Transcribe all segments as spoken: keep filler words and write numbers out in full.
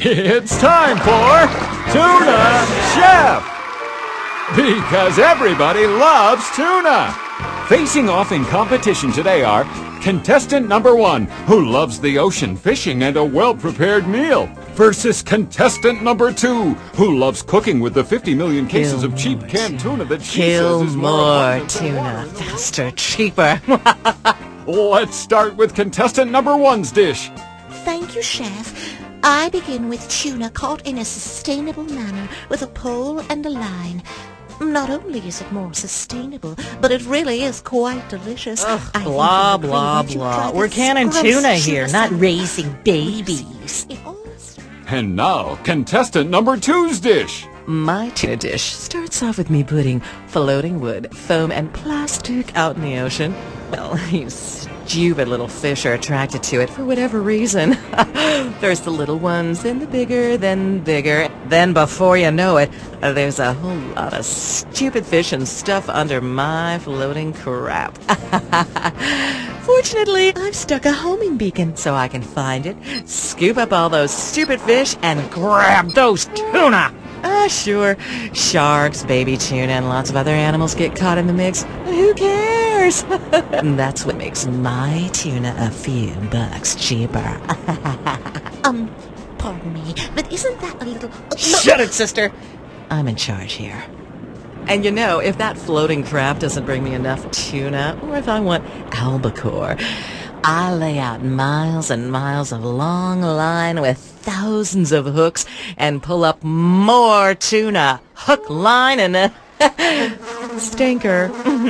It's time for Tuna Chef! Because everybody loves tuna! Facing off in competition today are contestant number one, who loves the ocean, fishing, and a well-prepared meal, versus contestant number two, who loves cooking with the fifty million cases Kill of cheap more canned tuna that she Kill says is more more abundant than tuna. water. Faster, cheaper. Let's start with contestant number one's dish. Thank you, Chef. I begin with tuna caught in a sustainable manner with a pole and a line. Not only is it more sustainable, but it really is quite delicious. Ugh, I think blah, you would really blah, want to blah. try We're this canning gross tuna here, not salad. raising babies. It all starts- And now, contestant number two's dish. My tuna dish starts off with me putting floating wood, foam, and plastic out in the ocean. Well, you stupid little fish are attracted to it for whatever reason. There's the little ones, then the bigger, then bigger. Then before you know it, there's a whole lot of stupid fish and stuff under my floating crap. Fortunately, I've stuck a homing beacon so I can find it, scoop up all those stupid fish, and grab those tuna! Ah, sure, sharks, baby tuna, and lots of other animals get caught in the mix. Who cares? That's what makes my tuna a few bucks cheaper. Um, pardon me, but isn't that a little... Shut it, sister! I'm in charge here. And you know, if that floating crap doesn't bring me enough tuna, or if I want albacore, I lay out miles and miles of long line with thousands of hooks and pull up more tuna. Hook, line, and a stinker.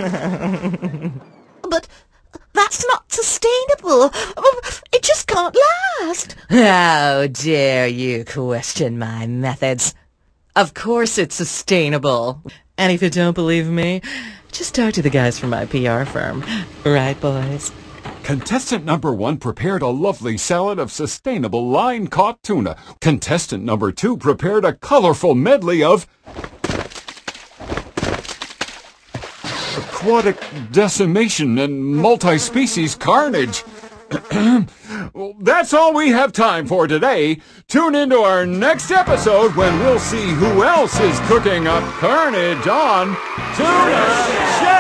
But that's not sustainable. It just can't last. How dare you question my methods? Of course it's sustainable. And if you don't believe me, just talk to the guys from my P R firm. Right, boys? Contestant number one prepared a lovely salad of sustainable line-caught tuna. Contestant number two prepared a colorful medley of aquatic decimation and multi-species carnage. Well, that's all we have time for today. Tune into our next episode when we'll see who else is cooking up carnage on Tuna Chef!